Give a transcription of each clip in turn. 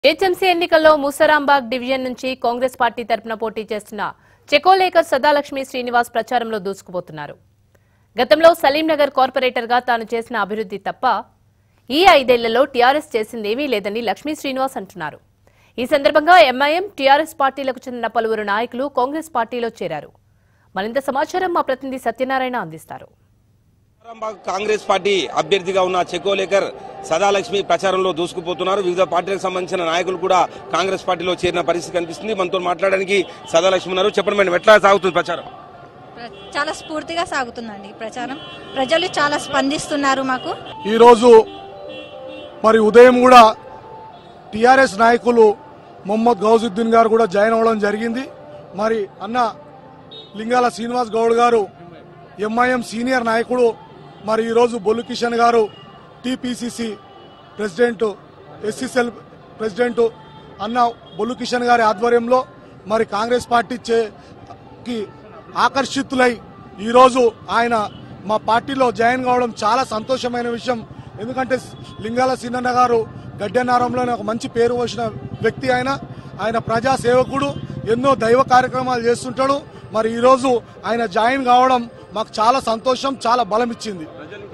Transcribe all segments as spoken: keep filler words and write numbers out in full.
Ghmc ఎన్నికల్లో మూసరాంబాగ్ division నుంచి Congress party తరపున పోటీ చేస్తున్న చెకోలేకర్ సదాలక్ష్మి శ్రీనివాస్ ప్రచారంలో దూసుకుపోతున్నారు. గతంలో సలీంనగర్ కార్పొరేటర్ గా తాను చేసిన అభివృద్ధి తప్ప ఈ ఐదేళ్లలో టీఆర్ఎస్ చేసిందేమీ లేదని లక్ష్మీ శ్రీనివాస్ అంటున్నారు. ఈ సందర్భంగా ఎంఐఎం టీఆర్ఎస్ పార్టీలకు చెందిన పలువురు నాయకులు కాంగ్రెస్ పార్టీలో చేరారు. మరింత సమాచారం మా ప్రతినిధి సత్యనారాయణ అందిస్తారు. కాంగ్రెస్ పార్టీ అభ్యర్థిగా ఉన్న చెకోలేకర్ సదాలక్ష్మి ప్రచారంలో దూసుకుపోతున్నారు. వివిధ పార్టీలకు సంబంధించిన నాయకులు కూడా కాంగ్రెస్ పార్టీలో చేరిన పరిస్థితి కనిపిస్తుంది. మనతో మాట్లాడడానికి సదాలక్ష్మి ఉన్నారు. చెప్పండి మేడం, ఎట్లా సాగుతుంది ప్రచారం? చాలా స్ఫూర్తిగా సాగుతుందండి ప్రచారం. ప్రజలు చాలా స్పందిస్తున్నారు. మాకు ఈ రోజు మరి ఉదయం కూడా టిఆర్ఎస్ నాయకులు మొహమ్మద్ గౌజుద్దీన్ గారు కూడా జాయిన్ అవ్వడం జరిగింది. మరి అన్న లింగాల శ్రీనివాస్ గౌడ్ గారు ఎంఐఎం సీనియర్ నాయకుడు, మరి ఈరోజు బొల్లు కిషన్ గారు టీపీసీసీ ప్రెసిడెంట్, ఎస్సీసీఎల్ ప్రెసిడెంట్ అన్న బొల్లు కిషన్ గారి ఆధ్వర్యంలో మరి కాంగ్రెస్ పార్టీకి ఆకర్షితులై ఈరోజు ఆయన మా పార్టీలో జాయిన్ కావడం చాలా సంతోషమైన విషయం. ఎందుకంటే లింగాల సీనన్న గారు గడ్డెనారంలోనే ఒక మంచి పేరు వచ్చిన వ్యక్తి. ఆయన ఆయన ప్రజా సేవకుడు, ఎన్నో దైవ కార్యక్రమాలు చేస్తుంటాడు. మరి ఈరోజు ఆయన జాయిన్ కావడం మాకు చాలా సంతోషం, చాలా బలం ఇచ్చింది.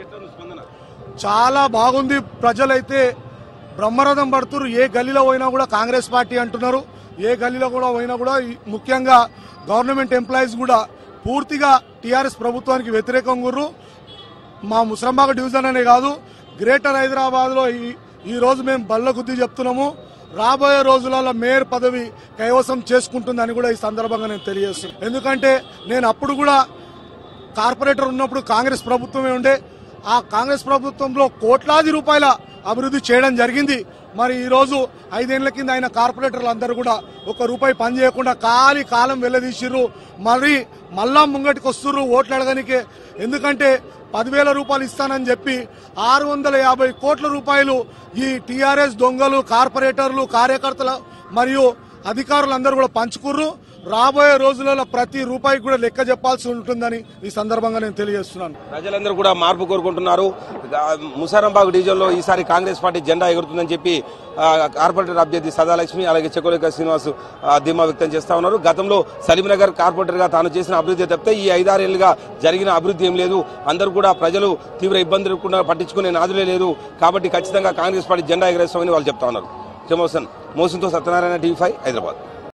చాలా బాగుంది. ప్రజలైతే బ్రహ్మరథం పడుతున్నారు. ఏ గల్లీలో పోయినా కూడా కాంగ్రెస్ పార్టీ అంటున్నారు. ఏ గల్లీలో కూడా పోయినా కూడా ముఖ్యంగా గవర్నమెంట్ ఎంప్లాయీస్ కూడా పూర్తిగా టీఆర్ఎస్ ప్రభుత్వానికి వ్యతిరేకంగా ఉన్నారు. మా ముసరాంబాగ్ డివిజన్ అనే కాదు, గ్రేటర్ హైదరాబాద్లో ఈ రోజు మేము బల్ల గుద్ది చెప్తున్నాము. రాబోయే రోజులలో మేయర్ పదవి కైవసం చేసుకుంటుందని కూడా ఈ సందర్భంగా నేను తెలియజేస్తున్నాను. ఎందుకంటే నేను అప్పుడు కూడా కార్పొరేటర్ ఉన్నప్పుడు కాంగ్రెస్ ప్రభుత్వమే ఉండే. ఆ కాంగ్రెస్ ప్రభుత్వంలో కోట్లాది రూపాయల అభివృద్ధి చేయడం జరిగింది. మరి ఈరోజు ఐదేళ్ల కింద ఆయన కార్పొరేటర్లు అందరూ కూడా ఒక రూపాయి పని చేయకుండా ఖాళీ కాలం వెళ్లదీసిర్రు. మరి మళ్ళా ముంగటికి వస్తుర్రు ఓట్లు అడగనికే. ఎందుకంటే పదివేల రూపాయలు ఇస్తానని చెప్పి ఆరు వందల యాభై కోట్ల రూపాయలు ఈ టీఆర్ఎస్ దొంగలు, కార్పొరేటర్లు, కార్యకర్తలు మరియు అధికారులందరూ కూడా పంచుకుర్రు. రాబోయే రోజులలో ప్రతి రూపాయికి కూడా లెక్క చెప్పాల్సి ఉంటుందని ఈ సందర్భంగా నేను తెలియజేస్తున్నాను. ప్రజలందరూ కూడా మార్పు కోరుకుంటున్నారు. మూసారంబాగ్ డివిజన్ లో ఈసారి కాంగ్రెస్ పార్టీ జెండా ఎగురుతుందని చెప్పి కార్పొరేటర్ అభ్యర్థి సదాలక్ష్మి అలాగే చెకోలేకర్ శ్రీనివాస్ ధీమా వ్యక్తం చేస్తా ఉన్నారు. గతంలో సలీంనగర్ కార్పొరేటర్ గా తాను చేసిన అభివృద్ధి తప్పితే ఈ ఐదారేళ్లుగా జరిగిన అభివృద్ధి ఏం లేదు. అందరూ కూడా ప్రజలు తీవ్ర ఇబ్బందులు కూడా పట్టించుకునే నాదులే లేదు. కాబట్టి ఖచ్చితంగా కాంగ్రెస్ పార్టీ జెండా ఎగరేస్తామని వాళ్ళు చెప్తా ఉన్నారు. మోసన్తో సత్యనారాయణ, టీవీ ఫైవ్ హైదరాబాద్.